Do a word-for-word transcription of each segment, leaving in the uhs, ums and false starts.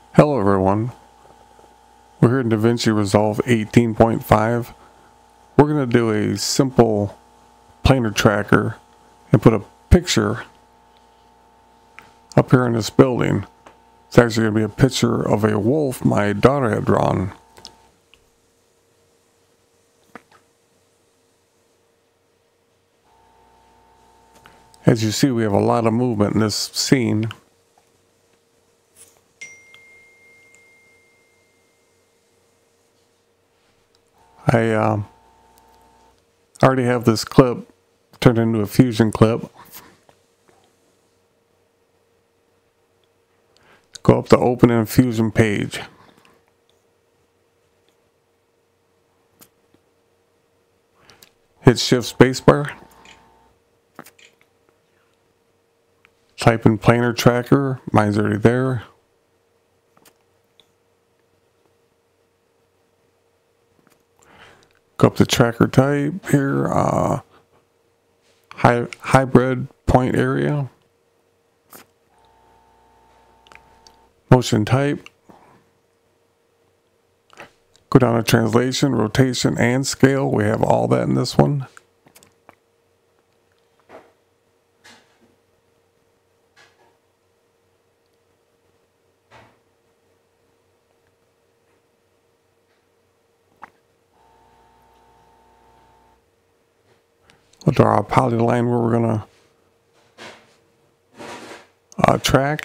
Hello everyone, we're here in DaVinci Resolve eighteen point five. We're going to do a simple planar tracker and put a picture up here in this building. It's actually going to be a picture of a wolf my daughter had drawn. As you see, we have a lot of movement in this scene. I uh, already have this clip turned into a fusion clip. Go up to open in Fusion page. Hit Shift Spacebar. Type in planar tracker. Mine's already there. Go up to tracker type here. Uh, hy hybrid point area. Motion type. Go down to translation, rotation, and scale. We have all that in this one. We'll draw a polyline where we're going to uh, track.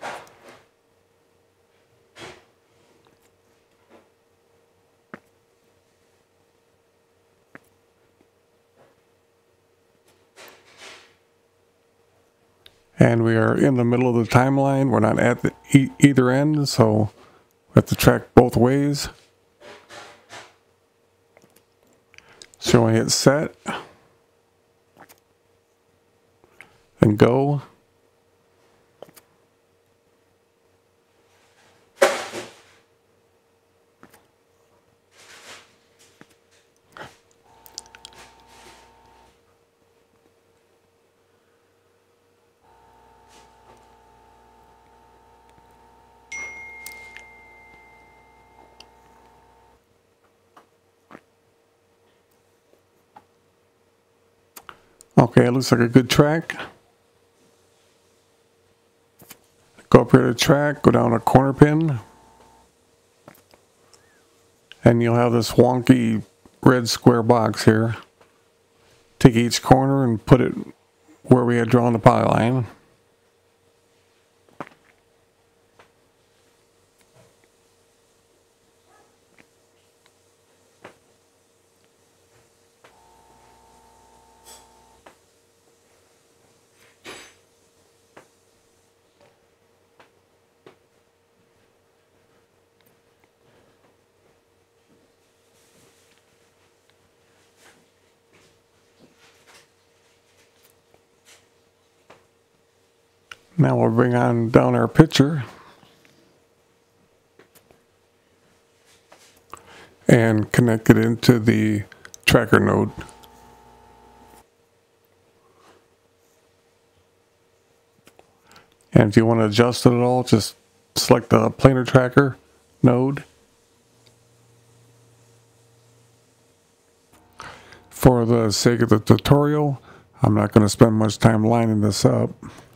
And we are in the middle of the timeline. We're not at the e either end, so we have to track both ways. So we hit set and go. Okay, it looks like a good track. Go up here to track, go down a corner pin, and you'll have this wonky red square box here. Take each corner and put it where we had drawn the polyline. Now we'll bring on down our picture and connect it into the tracker node. And if you want to adjust it at all, just select the planar tracker node. For the sake of the tutorial, I'm not going to spend much time lining this up.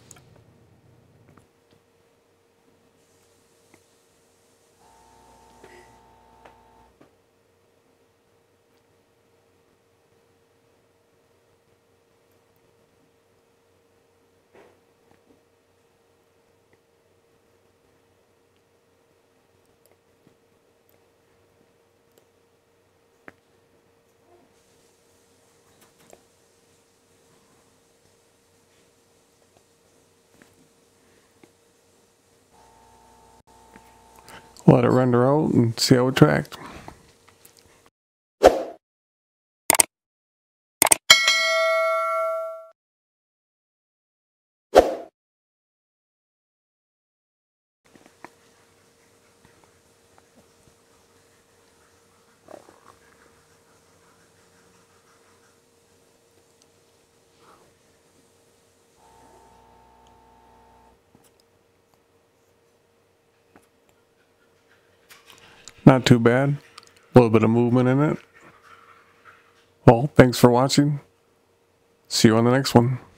Let it render out and see how it tracked. Not too bad. A little bit of movement in it. Well, thanks for watching. See you on the next one.